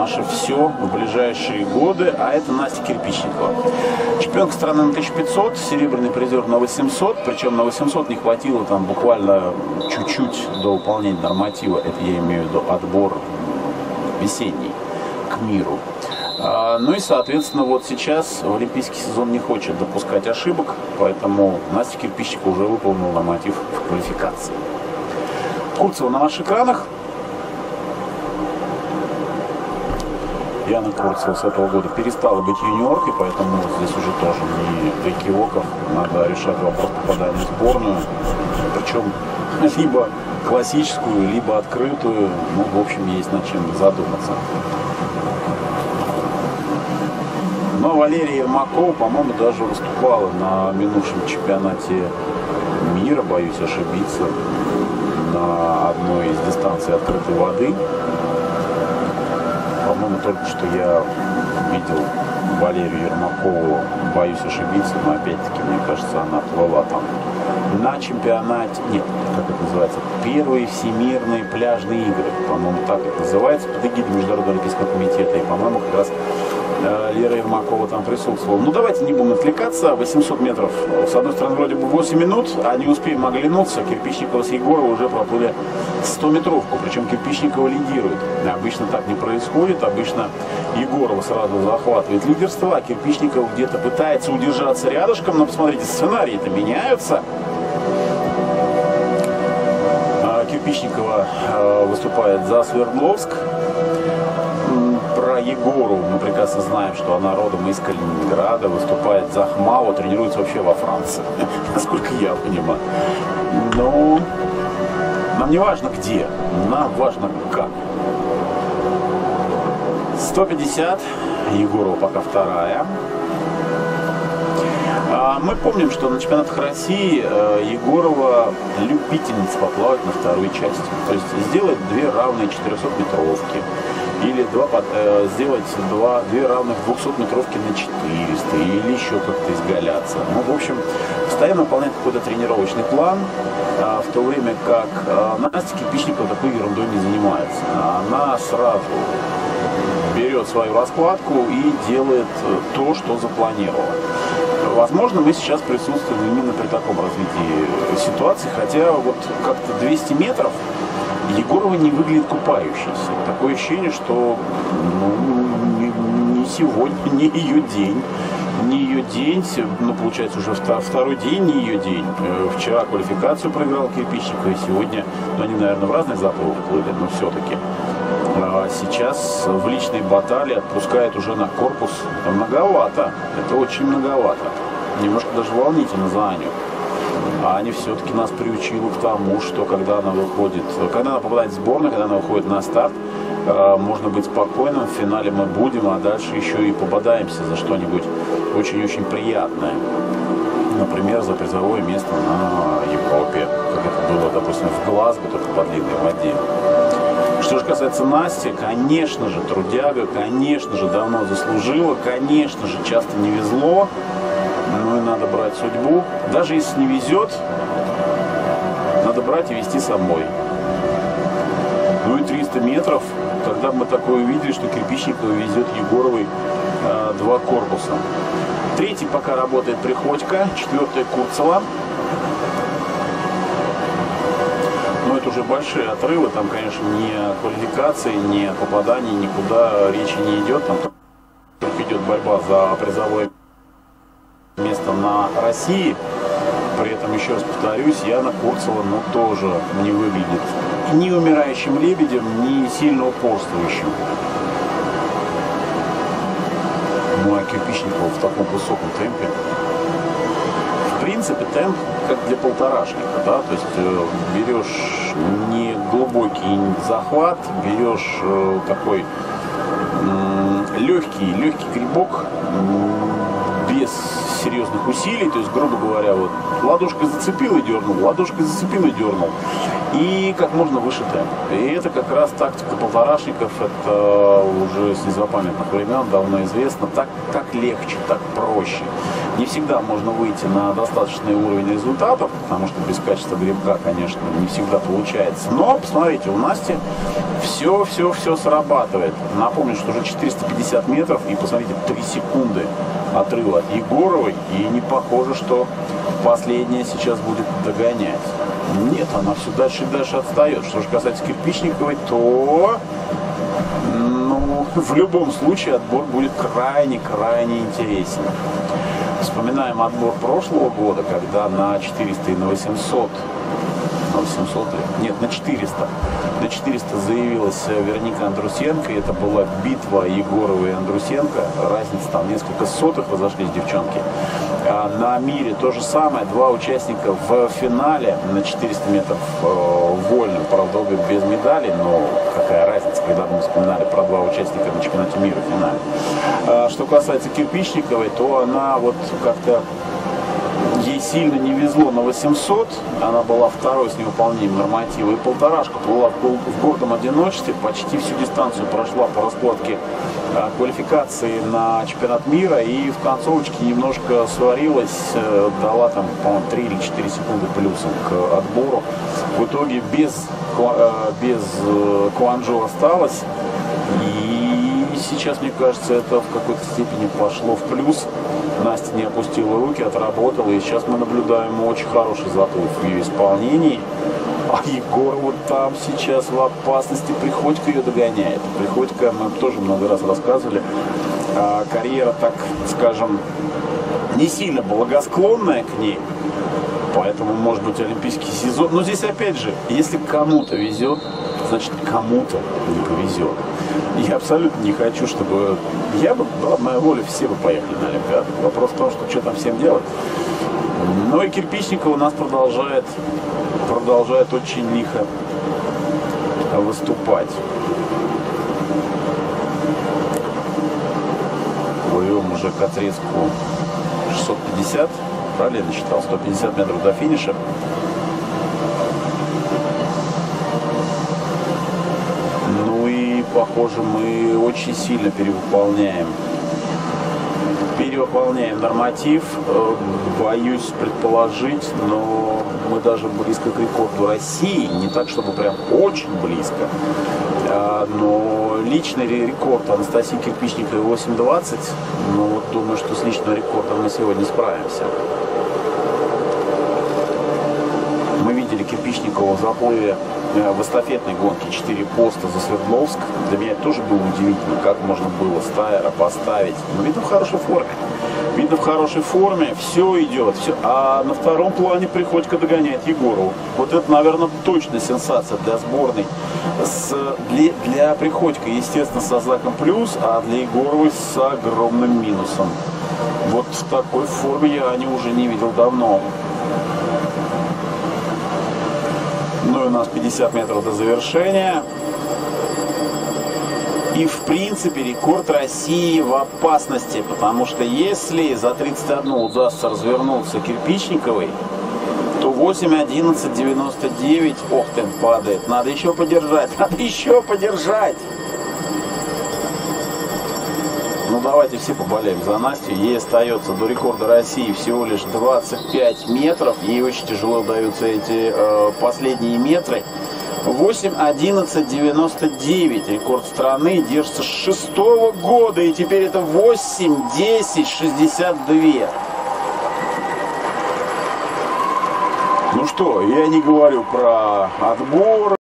наше все в ближайшие годы, а это Настя Кирпичникова. Чемпионка страны на 1500, серебряный призер на 800, причем на 800 не хватило там буквально чуть-чуть до выполнения норматива, это я имею в виду отбор весенний к миру. Ну и, соответственно, вот сейчас в олимпийский сезон не хочет допускать ошибок, поэтому Настя Кирпичникова уже выполнила норматив в квалификации. Курцева на ваших экранах. Яна Курцева с этого года перестала быть юниоркой, поэтому здесь уже тоже не до кивоков, надо решать вопрос попадания в сборную. Причем либо классическую, либо открытую. Ну, в общем, есть над чем задуматься. Но Валерия Ермакова, по-моему, даже выступала на минувшем чемпионате мира, боюсь ошибиться, на одной из дистанций открытой воды. По-моему, только что я видел Валерию Ермакову, боюсь ошибиться, но опять-таки, мне кажется, она плыла там на чемпионате, нет, как это называется, первые всемирные пляжные игры, по-моему, так это называется, под эгидой Международного олимпийского комитета, и, по-моему, как раз Лера Ермакова там присутствовала. Ну, давайте не будем отвлекаться. 800 метров, с одной стороны, вроде бы 8 минут, а не успеем оглянуться. Кирпичникова с Егоровой уже проплыли 100-метровку, причем Кирпичникова лидирует. Обычно так не происходит. Обычно Егорова сразу захватывает лидерство, а Кирпичникова где-то пытается удержаться рядышком. Но посмотрите, сценарии-то меняются. Кирпичникова выступает за Свердловск. Про Егорову мы прекрасно знаем, что она родом из Калининграда, выступает за Хмао, тренируется вообще во Франции, насколько я понимаю. Но нам не важно где, нам важно как. 150, Егорова пока вторая. Мы помним, что на чемпионатах России Егорова любительница поплавать на второй части. То есть сделать две равные 400-метровки. Или сделать две равных 200-метровки на 400, или еще как-то изгаляться. Ну, в общем, постоянно выполняет какой-то тренировочный план, в то время как Настя Кирпичникова такой ерундой не занимается. Она сразу берет свою раскладку и делает то, что запланировала. Возможно, мы сейчас присутствуем именно при таком развитии ситуации, хотя вот как-то 200 метров Егорова не выглядит купающейся. Такое ощущение, что не сегодня, не ее день. Не ее день, ну, получается, уже второй день не ее день. Вчера квалификацию проиграл Кирпичникова, и сегодня, ну, они, наверное, в разных заплывах плыли, но все-таки. Сейчас в личной баталии отпускает уже на корпус. Это многовато, это очень многовато. Немножко даже волнительно за Аню. А Аня все-таки нас приучила к тому, что когда она выходит, когда она попадает в сборную, когда она выходит на старт, можно быть спокойным, в финале мы будем, а дальше еще и пободаемся за что-нибудь очень-очень приятное. Например, за призовое место на Европе, как это было, допустим, в Глазго, только по длинной воде. Что же касается Насти, конечно же, трудяга, конечно же, давно заслужила, конечно же, часто не везло. Ну и надо брать судьбу. Даже если не везет, надо брать и вести самой. Ну и 300 метров, когда мы такое увидели, что Кирпичникова везет Егоровой два корпуса. Третий пока работает Приходько, четвертая Курцева. Но это уже большие отрывы, там, конечно, ни о квалификации, ни о попадании, никуда речи не идет. Там только идет борьба за призовое место на России. При этом, еще раз повторюсь, Яна Курцева, ну, тоже не выглядит ни умирающим лебедем, ни сильно упорствующим. Ну, а Кирпичникова в таком высоком темпе. В принципе, темп как для полторашника, да, то есть берешь не глубокий захват, берешь такой легкий грибок, без серьезных усилий, то есть, грубо говоря, вот ладошкой зацепил и дернул, ладошкой зацепил и дернул. И как можно выше темп. И это как раз тактика полторашников, это уже с незапамятных времен давно известно. Так легче, так проще. Не всегда можно выйти на достаточный уровень результатов, потому что без качества гребка, конечно, не всегда получается. Но, посмотрите, у Насти все срабатывает. Напомню, что уже 450 метров, и посмотрите, 3 секунды отрыва от Егоровой, и не похоже, что последняя сейчас будет догонять. Нет, она все дальше и дальше отстает. Что же касается Кирпичниковой, то в любом случае отбор будет крайне интересен. Вспоминаем отбор прошлого года, когда на 400 и на 800, на 400 заявилась Вероника Андрусенко, и это была битва Егорова и Андрусенко, разница там несколько сотых разошлись девчонки. А на мире то же самое, 2 участника в финале на 400 метров вольным, правда, обе без медалей, но какая разница, когда мы вспоминали про 2 участника на чемпионате мира в финале. А что касается Кирпичниковой, то она вот как-то, ей сильно не везло на 800, она была второй с невыполнением норматива, и полторашка плыла в гордом одиночестве, почти всю дистанцию прошла по раскладке квалификации на чемпионат мира, и в концовочке немножко сварилась, дала там, по-моему, 3 или 4 секунды плюсом к отбору. В итоге без Куанджо осталась, и сейчас, мне кажется, это в какой-то степени пошло в плюс. Настя не опустила руки, отработала, и сейчас мы наблюдаем очень хороший заплыв в ее исполнении. А Егор вот там сейчас в опасности, Приходько ее догоняет. Приходько, мы тоже много раз рассказывали, карьера, так скажем, не сильно благосклонная к ней, поэтому может быть олимпийский сезон. Но здесь опять же, если кому-то везет, значит кому-то не повезет. Я абсолютно не хочу, чтобы... была моя воля, все бы поехали на Олимпиаду. Вопрос в том, что там всем делать. Но и Кирпичникова у нас продолжает очень лихо выступать. Плывем уже к отрезку 650, правильно я считал, 150 метров до финиша. Ну и, похоже, мы очень сильно перевыполняем норматив, боюсь предположить, но мы даже близко к рекорду России, не так, чтобы прям очень близко, но личный рекорд Анастасии Кирпичниковой 8:20, но вот думаю, что с личным рекордом мы сегодня справимся. Мы видели Кирпичникову в заплыве в эстафетной гонке 4 поста за Свердловск. Для меня это тоже было удивительно, как можно было стайера поставить. Но видно в хорошей форме. Видно в хорошей форме, все идет. Все. А на втором плане Приходько догоняет Егорову. Вот это, наверное, точно сенсация для сборной. Для Приходько, естественно, со знаком плюс, а для Егоровой с огромным минусом. Вот в такой форме я уже не видел давно. Ну и у нас 50 метров до завершения. И в принципе рекорд России в опасности, потому что если за 31 удастся развернуться Кирпичниковой, то 8:11:99, ох, темп падает. Надо еще подержать, Ну давайте все поболеем за Настю. Ей остается до рекорда России всего лишь 25 метров. Ей очень тяжело даются эти последние метры. 8:11:99 рекорд страны, держится с 6-го года, и теперь это 8:10:62. Ну что, я не говорю про отбор.